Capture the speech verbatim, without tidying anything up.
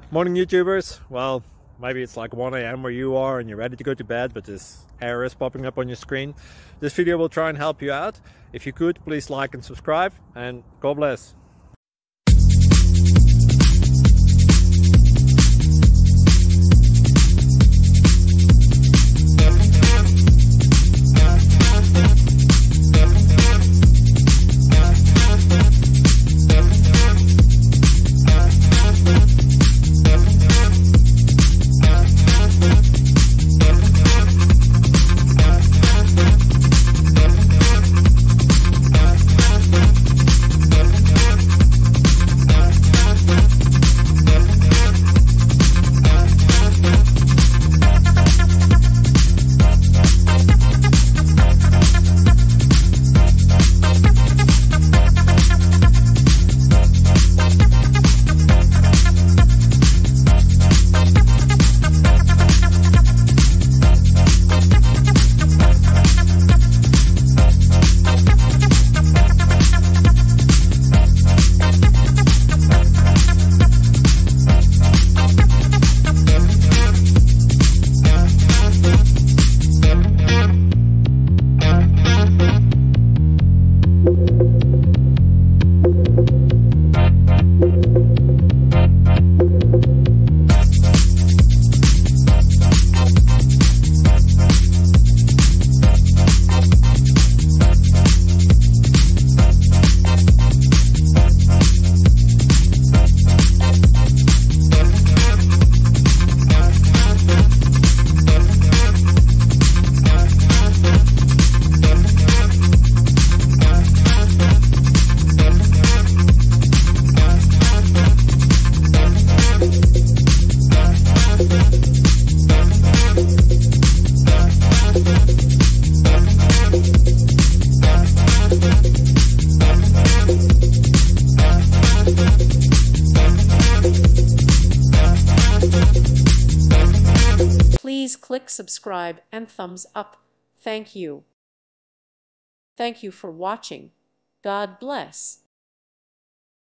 Morning YouTubers. Well, maybe it's like one A M where you are and you're ready to go to bed, but this error is popping up on your screen. This video will try and help you out. If you could, please like and subscribe, and God bless. Please click subscribe and thumbs up. Thank you. Thank you for watching. God bless.